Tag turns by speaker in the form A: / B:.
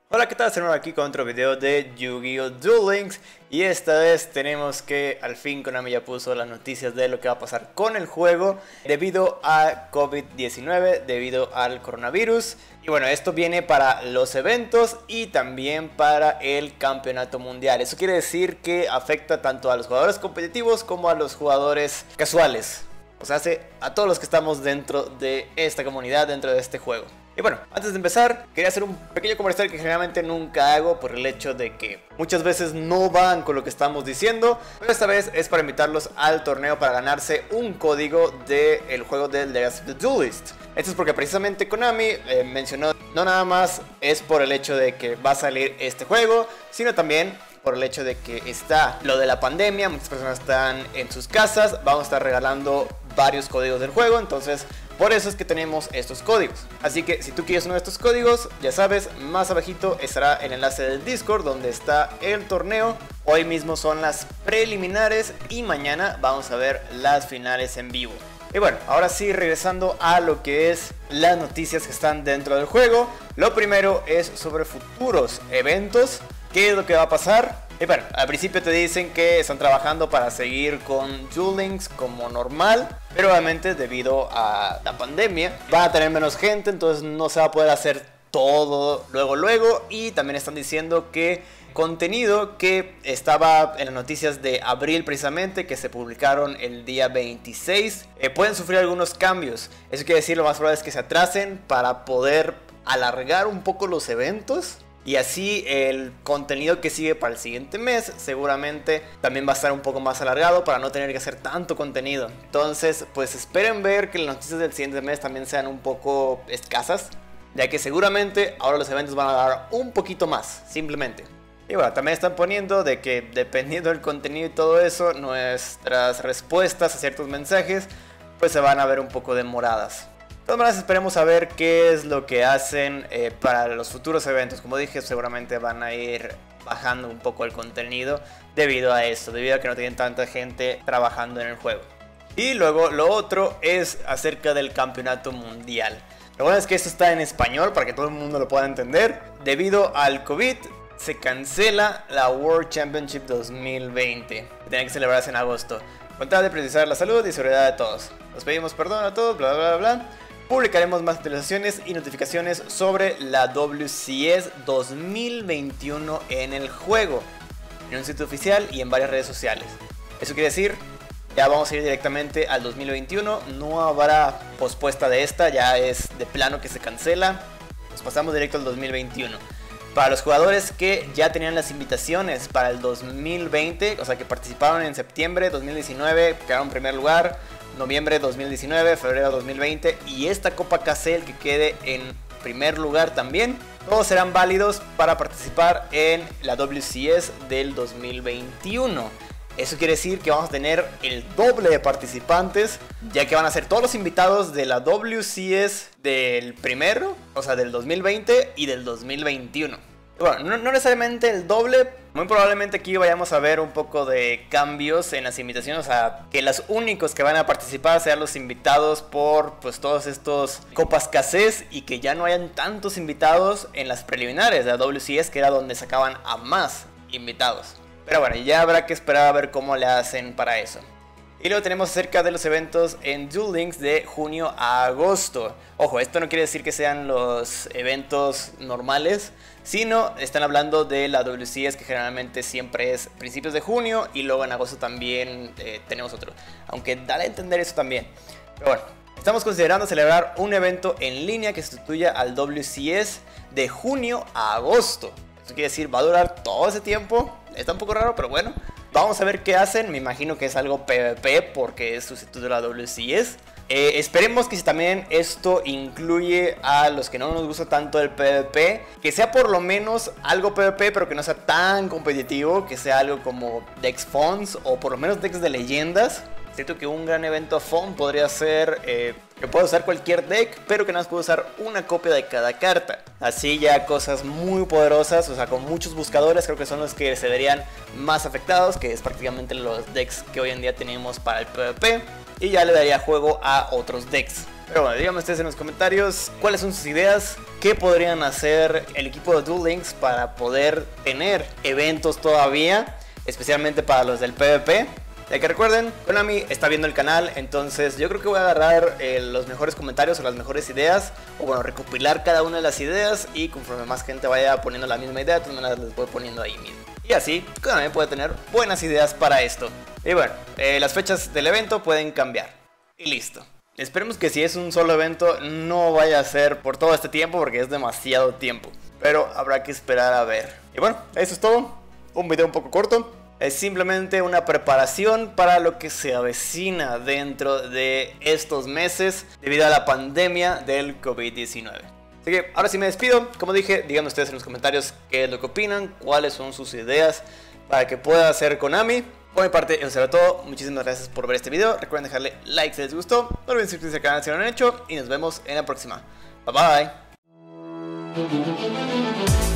A: Hola, ¿qué tal? Estamos aquí con otro video de Yu-Gi-Oh! Duel Links. Y esta vez tenemos que al fin Konami ya puso las noticias de lo que va a pasar con el juego debido a COVID-19, debido al coronavirus. Y bueno, esto viene para los eventos y también para el campeonato mundial. Eso quiere decir que afecta tanto a los jugadores competitivos como a los jugadores casuales. O sea, a todos los que estamos dentro de esta comunidad, dentro de este juego. Y bueno, antes de empezar, quería hacer un pequeño comercial que generalmente nunca hago por el hecho de que muchas veces no van con lo que estamos diciendo, pero esta vez es para invitarlos al torneo para ganarse un código del juego del Legacy of the Duelist. Esto es porque precisamente Konami mencionó, no nada más es por el hecho de que va a salir este juego, sino también por el hecho de que está lo de la pandemia, muchas personas están en sus casas, vamos a estar regalando varios códigos del juego, entonces por eso es que tenemos estos códigos. Así que si tú quieres uno de estos códigos, ya sabes, más abajito estará el enlace del Discord donde está el torneo. Hoy mismo son las preliminares y mañana vamos a ver las finales en vivo. Y bueno, ahora sí, regresando a lo que es las noticias que están dentro del juego. Lo primero es sobre futuros eventos. ¿Qué es lo que va a pasar? Y bueno, al principio te dicen que están trabajando para seguir con Duel Links como normal, pero obviamente debido a la pandemia van a tener menos gente, entonces no se va a poder hacer todo luego. Y también están diciendo que contenido que estaba en las noticias de abril precisamente, que se publicaron el día 26, pueden sufrir algunos cambios. Eso quiere decir, lo más probable es que se atrasen para poder alargar un poco los eventos. Y así el contenido que sigue para el siguiente mes seguramente también va a estar un poco más alargado para no tener que hacer tanto contenido. Entonces pues esperen ver que las noticias del siguiente mes también sean un poco escasas, ya que seguramente ahora los eventos van a dar un poquito más, simplemente. Y bueno, también están poniendo de que dependiendo del contenido y todo eso, nuestras respuestas a ciertos mensajes pues se van a ver un poco demoradas. De todas maneras, esperemos a ver qué es lo que hacen para los futuros eventos. Como dije, seguramente van a ir bajando un poco el contenido debido a esto, debido a que no tienen tanta gente trabajando en el juego. Y luego lo otro es acerca del campeonato mundial. Lo bueno es que esto está en español para que todo el mundo lo pueda entender. Debido al COVID, se cancela la World Championship 2020, que tenía que celebrarse en agosto. Con tal de priorizar la salud y seguridad de todos. Nos pedimos perdón a todos, bla bla bla. Publicaremos más actualizaciones y notificaciones sobre la WCS 2021 en el juego, en un sitio oficial y en varias redes sociales. Eso quiere decir, ya vamos a ir directamente al 2021, no habrá pospuesta de esta, ya es de plano que se cancela, nos pasamos directo al 2021. Para los jugadores que ya tenían las invitaciones para el 2020, o sea que participaron en septiembre 2019, quedaron en primer lugar, noviembre 2019, febrero 2020 y esta Copa KCL que quede en primer lugar también, todos serán válidos para participar en la WCS del 2021. Eso quiere decir que vamos a tener el doble de participantes, ya que van a ser todos los invitados de la WCS del primero, o sea del 2020 y del 2021. Bueno, no necesariamente el doble, muy probablemente aquí vayamos a ver un poco de cambios en las invitaciones, o sea, que los únicos que van a participar sean los invitados por pues todos estos Copas KCS y que ya no hayan tantos invitados en las preliminares de la WCS, que era donde sacaban a más invitados. Pero bueno, ya habrá que esperar a ver cómo le hacen para eso. Y luego tenemos acerca de los eventos en Duel Links de junio a agosto. Ojo, esto no quiere decir que sean los eventos normales, sino están hablando de la WCS, que generalmente siempre es principios de junio y luego en agosto también tenemos otro. Aunque da a entender eso también. Pero bueno, estamos considerando celebrar un evento en línea que sustituya al WCS de junio a agosto. Eso quiere decir, va a durar todo ese tiempo. Está un poco raro, pero bueno. Vamos a ver qué hacen. Me imagino que es algo PvP porque es sustituto de la WCS. Esperemos que si también esto incluye a los que no nos gusta tanto el PvP, que sea por lo menos algo PvP, pero que no sea tan competitivo, que sea algo como decks funds o por lo menos decks de leyendas. Siento que un gran evento fun podría ser que pueda usar cualquier deck, pero que nada más pueda usar una copia de cada carta. Así ya cosas muy poderosas, o sea, con muchos buscadores, creo que son los que se verían más afectados, que es prácticamente los decks que hoy en día tenemos para el PvP. Y ya le daría juego a otros decks. Pero bueno, díganme ustedes en los comentarios cuáles son sus ideas, qué podrían hacer el equipo de Duel Links para poder tener eventos todavía, especialmente para los del PvP. Ya que recuerden, Konami está viendo el canal, entonces yo creo que voy a agarrar los mejores comentarios o las mejores ideas, o bueno, recopilar cada una de las ideas, y conforme más gente vaya poniendo la misma idea, de todas maneras les voy poniendo ahí mismo. Y así, Konami puede tener buenas ideas para esto. Y bueno, las fechas del evento pueden cambiar. Y listo. Esperemos que si es un solo evento no vaya a ser por todo este tiempo, porque es demasiado tiempo. Pero habrá que esperar a ver. Y bueno, eso es todo. Un video un poco corto. Es simplemente una preparación para lo que se avecina dentro de estos meses debido a la pandemia del COVID-19. Así que ahora sí me despido. Como dije, díganme ustedes en los comentarios qué es lo que opinan, cuáles son sus ideas para que pueda hacer Konami. Por mi parte, eso será todo. Muchísimas gracias por ver este video. Recuerden dejarle like si les gustó. No olviden suscribirse al canal si no lo han hecho. Y nos vemos en la próxima. Bye bye.